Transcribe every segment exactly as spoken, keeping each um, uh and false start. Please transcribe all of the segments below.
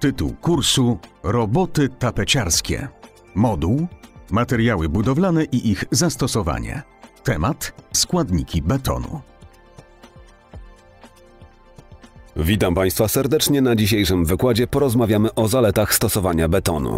Tytuł kursu: Roboty tapeciarskie. Moduł: materiały budowlane i ich zastosowanie. Temat: składniki betonu. Witam Państwa serdecznie. Na dzisiejszym wykładzie porozmawiamy o zaletach stosowania betonu.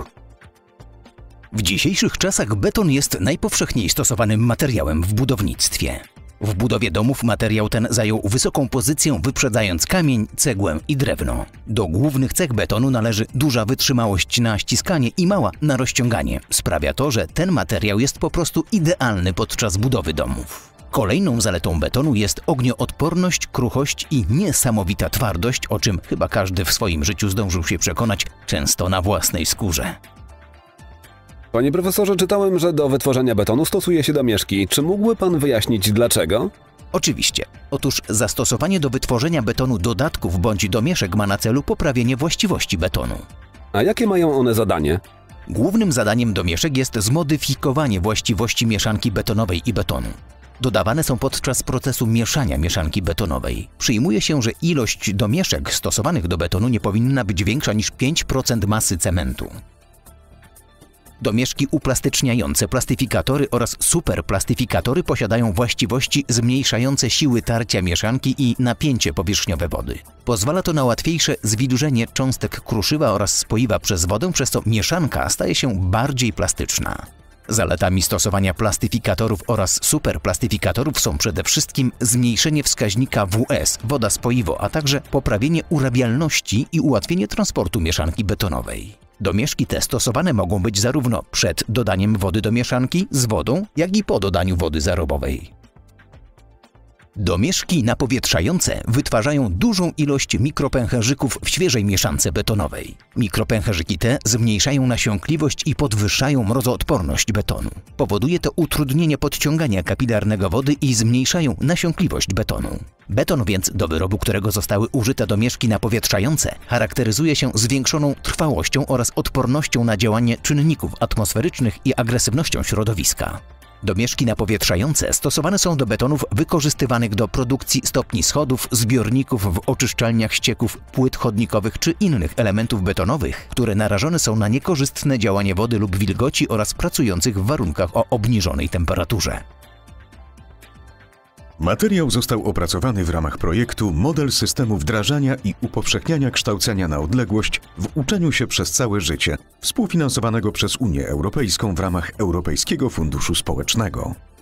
W dzisiejszych czasach beton jest najpowszechniej stosowanym materiałem w budownictwie. W budowie domów materiał ten zajął wysoką pozycję, wyprzedzając kamień, cegłę i drewno. Do głównych cech betonu należy duża wytrzymałość na ściskanie i mała na rozciąganie. Sprawia to, że ten materiał jest po prostu idealny podczas budowy domów. Kolejną zaletą betonu jest ognioodporność, kruchość i niesamowita twardość, o czym chyba każdy w swoim życiu zdążył się przekonać, często na własnej skórze. Panie profesorze, czytałem, że do wytworzenia betonu stosuje się domieszki. Czy mógłby Pan wyjaśnić dlaczego? Oczywiście. Otóż zastosowanie do wytworzenia betonu dodatków bądź domieszek ma na celu poprawienie właściwości betonu. A jakie mają one zadanie? Głównym zadaniem domieszek jest zmodyfikowanie właściwości mieszanki betonowej i betonu. Dodawane są podczas procesu mieszania mieszanki betonowej. Przyjmuje się, że ilość domieszek stosowanych do betonu nie powinna być większa niż pięć procent masy cementu. Domieszki uplastyczniające, plastyfikatory oraz superplastyfikatory posiadają właściwości zmniejszające siły tarcia mieszanki i napięcie powierzchniowe wody. Pozwala to na łatwiejsze zwilżenie cząstek kruszywa oraz spoiwa przez wodę, przez co mieszanka staje się bardziej plastyczna. Zaletami stosowania plastyfikatorów oraz superplastyfikatorów są przede wszystkim zmniejszenie wskaźnika W S, woda spoiwo, a także poprawienie urabialności i ułatwienie transportu mieszanki betonowej. Domieszki te stosowane mogą być zarówno przed dodaniem wody do mieszanki z wodą, jak i po dodaniu wody zarobowej. Domieszki napowietrzające wytwarzają dużą ilość mikropęcherzyków w świeżej mieszance betonowej. Mikropęcherzyki te zmniejszają nasiąkliwość i podwyższają mrozoodporność betonu. Powoduje to utrudnienie podciągania kapilarnego wody i zmniejszają nasiąkliwość betonu. Beton więc, do wyrobu którego zostały użyte domieszki napowietrzające, charakteryzuje się zwiększoną trwałością oraz odpornością na działanie czynników atmosferycznych i agresywnością środowiska. Domieszki napowietrzające stosowane są do betonów wykorzystywanych do produkcji stopni schodów, zbiorników w oczyszczalniach ścieków, płyt chodnikowych czy innych elementów betonowych, które narażone są na niekorzystne działanie wody lub wilgoci oraz pracujących w warunkach o obniżonej temperaturze. Materiał został opracowany w ramach projektu Model systemu wdrażania i upowszechniania kształcenia na odległość w uczeniu się przez całe życie, współfinansowanego przez Unię Europejską w ramach Europejskiego Funduszu Społecznego.